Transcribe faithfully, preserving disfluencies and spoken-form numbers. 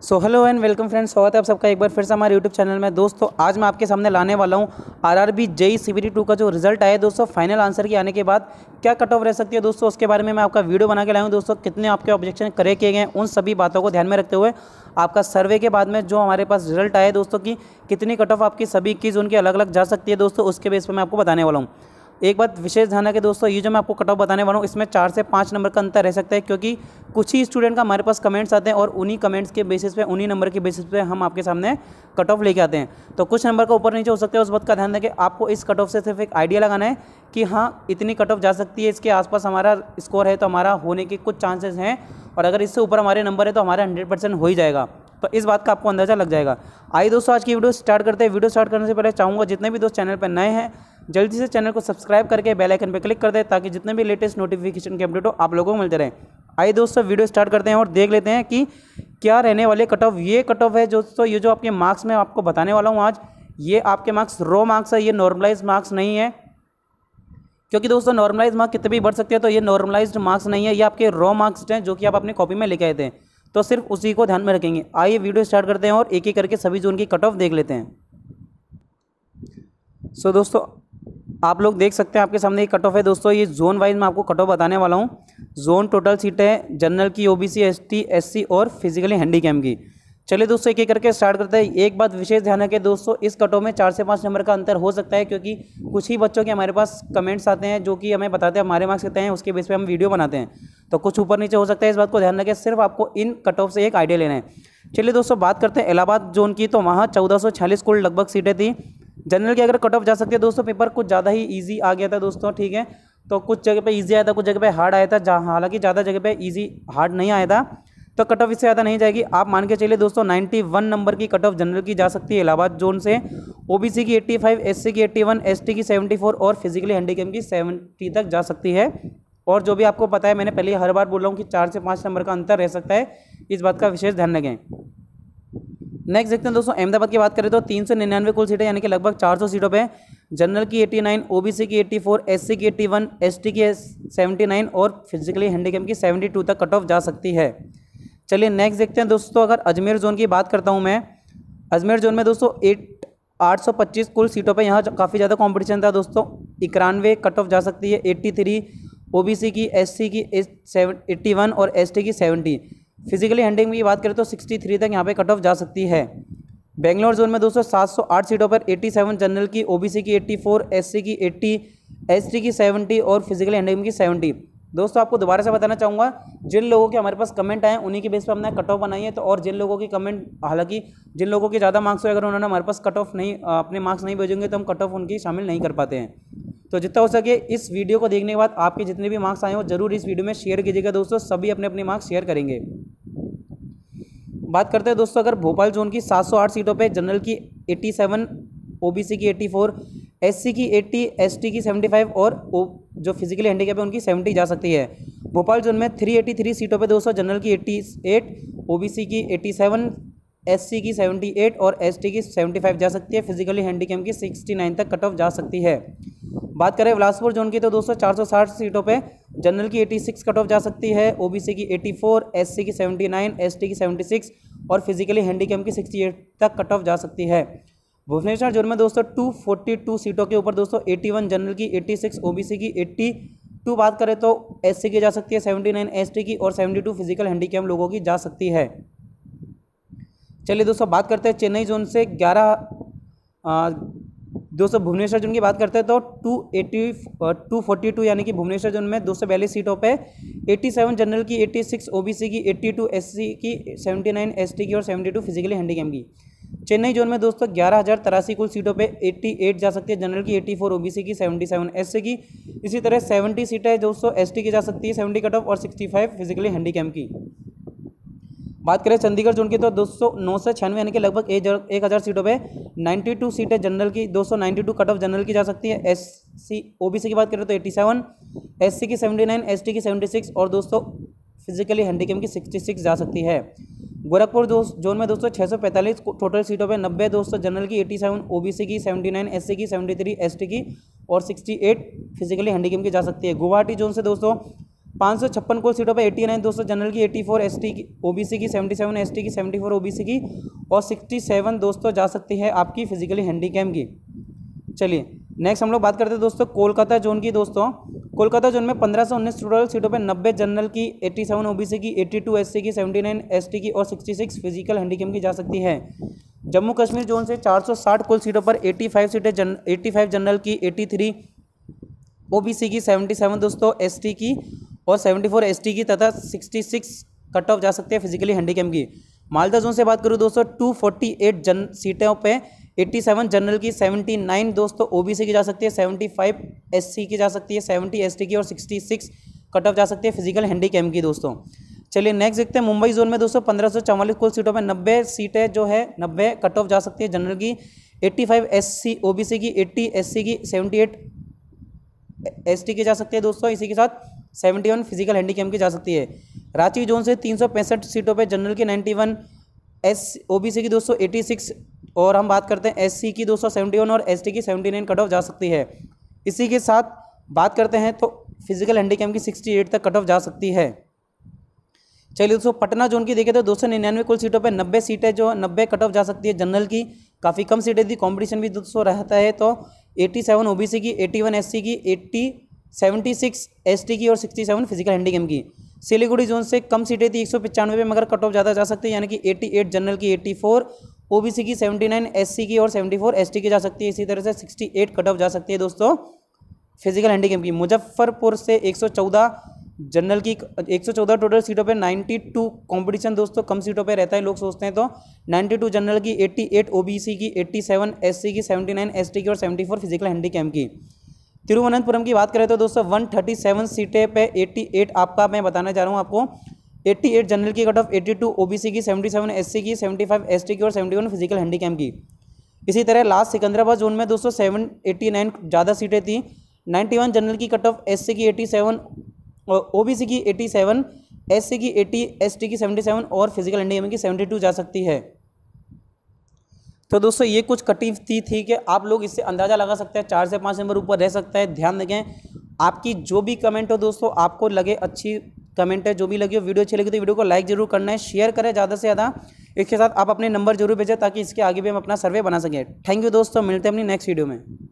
So hello and welcome friends, स्वागत है आप सबका एक बार फिर से हमारे यूट्यूब चैनल में। दोस्तों आज मैं आपके सामने लाने वाला हूं आरआरबी जेई सीबीटी टू का जो रिजल्ट आया है दोस्तों, फाइनल आंसर के आने के बाद क्या कट ऑफ रह सकती है दोस्तों, उसके बारे में मैं आपका वीडियो बना के लाया हूं। दोस्तों कितने आपके ऑब्जेक्शन करे किए गए उन सभी बातों को ध्यान में रखते हुए आपका सर्वे के बाद में जो हमारे पास रिजल्ट आया है दोस्तों की कितनी कट ऑफ आपकी सभी इक्कीस जोन की अलग अलग जा सकती है दोस्तों, उसके बेस पर मैं आपको बताने वाला हूँ। एक बात विशेष ध्यान है कि दोस्तों ये जो मैं आपको कट ऑफ बताने वाला हूँ इसमें चार से पाँच नंबर का अंतर रह सकता है, क्योंकि कुछ ही स्टूडेंट का हमारे पास कमेंट्स आते हैं और उन्हीं कमेंट्स के बेसिस पे उन्हीं नंबर के बेसिस पे हम आपके सामने कट ऑफ लेके आते हैं। तो कुछ नंबर का ऊपर नीचे हो सकता है, उस बात का ध्यान दें कि आपको इस कट ऑफ से सिर्फ एक आइडिया लगाना है कि हाँ इतनी कट ऑफ जा सकती है, इसके आसपास हमारा स्कोर है तो हमारा होने के कुछ चांसेस हैं, और अगर इससे ऊपर हमारे नंबर है तो हमारा हंड्रेड परसेंट हो ही जाएगा। तो इस बात का आपको अंदाजा लग जाएगा। आइए दोस्तों आज की वीडियो स्टार्ट करते हैं। वीडियो स्टार्ट करने से पहले चाहूँगा जितने भी दोस्त चैनल पर नए हैं जल्दी से चैनल को सब्सक्राइब करके बेल आइकन पर क्लिक कर दें, ताकि जितने भी लेटेस्ट नोटिफिकेशन के अपडेट हो आप लोगों को मिलते रहें। आइए दोस्तों वीडियो स्टार्ट करते हैं और देख लेते हैं कि क्या रहने वाले कट ऑफ। ये कट ऑफ है दोस्तों, ये जो आपके मार्क्स में आपको बताने वाला हूँ आज, ये आपके मार्क्स रो मार्क्स है, ये नॉर्मलाइज मार्क्स नहीं है। क्योंकि दोस्तों नॉर्मलाइज मार्क्स कितने भी बढ़ सकते हैं, तो ये नॉर्मलाइज्ड मार्क्स नहीं है, ये आपके रॉ मार्क्स हैं जो कि आप अपनी कॉपी में लेके आए थे, तो सिर्फ उसी को ध्यान में रखेंगे। आइए वीडियो स्टार्ट करते हैं और एक एक करके सभी जोन की कट ऑफ देख लेते हैं। सो so, दोस्तों आप लोग देख सकते हैं आपके सामने ये कट ऑफ है दोस्तों, ये जोन वाइज मैं आपको कट ऑफ बताने वाला हूँ। जोन टोटल सीटें है जनरल की, ओबीसी, एसटी, एससी और फिजिकली हैंडीकैम की। चलिए दोस्तों एक एक करके स्टार्ट करते हैं। एक बात विशेष ध्यान है कि दोस्तों इस कट ऑफ में चार से पाँच नंबर का अंतर हो सकता है, क्योंकि कुछ ही बच्चों के हमारे पास कमेंट्स आते हैं जो कि हमें बताते हैं हमारे मार्क्स कितने हैं, उसके बेस पे हम वीडियो बनाते हैं, तो कुछ ऊपर नीचे हो सकता है। इस बात को ध्यान रखें, सिर्फ आपको इन कट ऑफ से एक आइडिया लेना है। चलिए दोस्तों बात करते हैं इलाहाबाद जोन की, तो वहाँ चौदह सौ छियालीस कुल लगभग सीटें थी। जनरल की अगर कट ऑफ जा सकती है दोस्तों, पेपर कुछ ज़्यादा ही ईजी आ गया था दोस्तों, ठीक है। तो कुछ जगह पे ईजी आया था, कुछ जगह पे हार्ड आया था, जहाँ हालांकि ज़्यादा जगह पे ईजी हार्ड नहीं आया था, तो कट ऑफ इससे ज़्यादा नहीं जाएगी। आप मान के चलिए दोस्तों इक्यानवे नंबर की कट ऑफ जनरल की जा सकती है इलाहाबाद जोन से, ओबीसी की पचासी, एससी की इक्यासी, एसटी की चौहत्तर और फिजिकली हैंडीकैम की सत्तर तक जा सकती है। और जो भी आपको पता है, मैंने पहले हर बार बोल रहा हूँ कि चार से पाँच नंबर का अंतर रह सकता है, इस बात का विशेष ध्यान रखें। नेक्स्ट देखते हैं दोस्तों अहमदाबाद की बात करें तो तीन सौ निन्यानवे कुल सीटें, यानी कि लगभग चार सौ सीटों पे जनरल की नवासी, ओबीसी की चौरासी, एससी की इक्यासी, एसटी की उन्यासी और फिजिकली हैंडीकैम की बहत्तर तक कट ऑफ जा सकती है। चलिए नेक्स्ट देखते हैं दोस्तों, अगर अजमेर जोन की बात करता हूं मैं, अजमेर जोन में दोस्तों एट आठ सौ पच्चीस कुल सीटों पे यहाँ काफ़ी ज़्यादा कंपटीशन था दोस्तों। इक्यानवे कट ऑफ जा सकती है, तिरासी ओबीसी की, एससी की इक्यासी और एसटी की सत्तर। फिजिकली हैंडलिंग की बात करें तो तिरसठ तक यहाँ पे कट ऑफ जा सकती है। बेंगलोर जोन में दोस्तों सात सौ आठ सीटों पर सत्तासी जनरल की, ओबीसी की चौरासी, एससी की अस्सी, एसटी की सत्तर और फिजिकली हैंडलिंग की सत्तर। दोस्तों आपको दोबारा से बताना चाहूँगा, जिन लोगों के हमारे पास कमेंट आए उन्हीं के बेस पर हमने कट ऑफ बनाई है, तो और जिन लोगों की कमेंट, हालांकि जिन लोगों के ज़्यादा मार्क्स हुए, अगर उन्होंने हमारे पास कट ऑफ नहीं अपने मार्क्स नहीं भेजेंगे तो हम कट ऑफ उनकी शामिल नहीं कर पाते हैं। तो जितना हो सके इस वीडियो को देखने के बाद आपके जितने भी मार्क्स आए हो जरूर इस वीडियो में शेयर कीजिएगा दोस्तों, सभी अपने अपने मार्क्स शेयर करेंगे। बात करते हैं दोस्तों, अगर भोपाल जोन की सात सौ आठ सीटों पे जनरल की सत्तासी, ओबीसी की चौरासी, एससी की अस्सी, एसटी की पचहत्तर और जो फिजिकली हैंडीकैप है उनकी सत्तर जा सकती है। भोपाल जोन में तीन सौ तिरासी सीटों पे दोस्तों जनरल की अट्ठासी, ओबीसी की सत्तासी, एससी की अठहत्तर और एसटी की पचहत्तर जा सकती है। फिजिकली हैंडीकैप की उनहत्तर तक कट ऑफ जा सकती है। बात करें बिलासपुर जोन की तो दोस्तों चार सौ साठ सीटों पे जनरल की छियासी कट ऑफ जा सकती है, ओबीसी की चौरासी, एससी की उन्यासी, एसटी की छिहत्तर और फिजिकली हैंडीकैप की अड़सठ तक कट ऑफ जा सकती है। भुवनेश्वर जोन में दोस्तों दो सौ बयालीस सीटों के ऊपर दोस्तों इक्यासी जनरल की, छियासी ओबीसी की, बयासी बात करें तो एससी की जा सकती है, उन्यासी एसटी की और बहत्तर फिजिकल हैंडीकैप लोगों की जा सकती है। चलिए दोस्तों बात करते हैं चेन्नई जोन से ग्यारह दोस्तों भुवनेश्वर जोन की बात करते हैं तो दो सौ अस्सी दो सौ बयालीस यानी कि भुवनेश्वर जोन में दो सौ बयालीस सीटों पे सत्तासी जनरल की, छियासी ओबीसी की, बयासी एससी की, उन्यासी एसटी की और बहत्तर फिजिकली हैंडीकैप की। चेन्नई जोन में दोस्तों ग्यारह हज़ार तिरासी कुल सीटों पे अट्ठासी जा सकती है, जनरल की चौरासी, ओबीसी की सतहत्तर, एससी की, इसी तरह सत्तर सीटें दोस्तों एसटी की जा सकती है, सत्तर कट ऑफ और पैंसठ फिजिकली हैंडीकैप की। बात करें चंडीगढ़ जोन की तो दो सौ नौ से छियानवे यानी कि लगभग एक हज़ार सीटों पे बानवे सीटें जनरल की, दो सौ बानवे कट ऑफ जनरल की जा सकती है। एससी ओबीसी की बात करें तो सत्तासी, एससी की उन्यासी, एसटी की छिहत्तर और दोस्तों फिजिकली हैंडीकैप की छियासठ जा सकती है। गोरखपुर जोन में दोस्तों छः सौ पैंतालीस टोटल सीटों पे नब्बे दोस्तों जनरल की, सत्तासी ओबीसी की, उन्यासी एससी की, तिहत्तर एसटी की और अड़सठ फिजिकली हैंडीकैप की जा सकती है। गुवाहाटी जोन से दोस्तों पाँच सौ छप्पन कुल सीटों पे नवासी दोस्तों जनरल की, चौरासी एसटी की, ओबीसी की, सतहत्तर एसटी की, चौहत्तर ओबीसी की और सड़सठ दोस्तों जा सकती है आपकी फिजिकली हैंडीकैम की। चलिए नेक्स्ट हम लोग बात करते हैं दोस्तों कोलकाता जोन की। दोस्तों कोलकाता जोन में पंद्रह सौ उन्नीस टोटल सीटों पे नब्बे जनरल की, सत्तासी ओबीसी की, बयासी एससी की, उन्यासी एसटी की और छियासठ फिजिकल हैंडीकैम की जा सकती है। जम्मू कश्मीर जोन से चार सौ साठ कुल सीटों पर पचासी सीटें जन पचासी जनरल की, तिरासी ओबीसी की, सतहत्तर दोस्तों एसटी की और चौहत्तर एसटी की तथा छियासठ कट ऑफ जा सकते हैं फिजिकली हैंडीकैम की। मालदा जोन से बात करूँ दोस्तों दो सौ अड़तालीस जन सीटों पे सत्तासी जनरल की, उन्यासी दोस्तों ओबीसी की जा सकती है, पचहत्तर एससी की जा सकती है, सत्तर एसटी की और छियासठ कट ऑफ जा सकती है फिजिकल हैंडीकैम की दोस्तों। चलिए नेक्स्ट देखते हैं मुंबई जोन में दोस्तों पंद्रह सौ चौवालीस कुल सीटों पे नब्बे सीटें जो है नब्बे कट ऑफ जा सकती है जनरल की, पचासी एससी ओबीसी की, अस्सी एससी की, अठहत्तर एसटी की जा सकती है दोस्तों। इसी के साथ इकहत्तर फिजिकल हैंडीकैम की जा सकती है। रांची जोन से तीन सौ पैंसठ सीटों पे जनरल की इक्यानवे, एस ओबीसी की दो सौ छियासी और हम बात करते हैं एससी की दो सौ इकहत्तर और एसटी की उन्यासी कट ऑफ जा सकती है। इसी के साथ बात करते हैं तो फिजिकल हैंडीकैम की अड़सठ तक कट ऑफ जा सकती है। चलिए दोस्तों पटना जोन की देखें तो दो सौ निन्यानवे कुल सीटों पे नब्बे सीटें जो नब्बे कट ऑफ जा सकती है जनरल की, काफ़ी कम सीटें थी, कंपटीशन भी दोस्तों रहता है। तो सत्तासी ओबीसी की, इक्यासी एससी की, अस्सी छिहत्तर एसटी की और सड़सठ फिजिकल हैंडीकैम की। सिलीगुड़ी जोन से कम सीटें थी एक सौ पचानवे पे मगर कट ऑफ ज़्यादा जा सकती है, यानी कि अट्ठासी जनरल की, चौरासी ओबीसी की, उन्यासी एससी की और चौहत्तर एसटी की जा सकती है। इसी तरह से अड़सठ कट ऑफ जा सकती है दोस्तों फिजिकल हैंडीकैम की। मुजफ्फरपुर से एक सौ चौदह जनरल की, एक सौ चौदह टोटल सीटों पे बानवे कंपटीशन दोस्तों कम सीटों पे रहता है, लोग सोचते हैं। तो बानवे जनरल की, अट्ठासी ओबीसी की, सत्तासी एससी की, उन्यासी एसटी की और चौहत्तर फिजिकल हैंडीकैम की। तिरुवनंतपुरम की बात करें तो दोस्तों एक सौ सैंतीस सीटें पे अट्ठासी आपका मैं बताना चाह रहा हूँ आपको, अट्ठासी जनरल की कट ऑफ, बयासी ओबीसी की, सतहत्तर एससी की, पचहत्तर एसटी की और इकहत्तर फिजिकल हैंडीकैम की। इसी तरह लास्ट सिकंदराबाद जोन में दोस्तों सेवन एट्टी नाइन ज़्यादा सीटें थी, इक्यानवे जनरल की कट ऑफ, एससी की सत्तासी और ओबीसी की सत्तासी, एससी की अस्सी, एसटी की सतहत्तर और फिजिकल हैंडीकैम की बहत्तर जा सकती है। तो दोस्तों ये कुछ कटी थी थी कि आप लोग इससे अंदाज़ा लगा सकते हैं चार से पाँच नंबर ऊपर रह सकता है। ध्यान दें आपकी जो भी कमेंट हो दोस्तों, आपको लगे अच्छी कमेंट है, जो भी लगी हो, वीडियो अच्छी लगी तो वीडियो को लाइक जरूर करना है, शेयर करें ज़्यादा से ज़्यादा। इसके साथ आप अपने नंबर जरूर भेजें ताकि इसके आगे भी हम अपना सर्वे बना सकें। थैंक यू दोस्तों, मिलते हैं अपनी नेक्स्ट वीडियो में।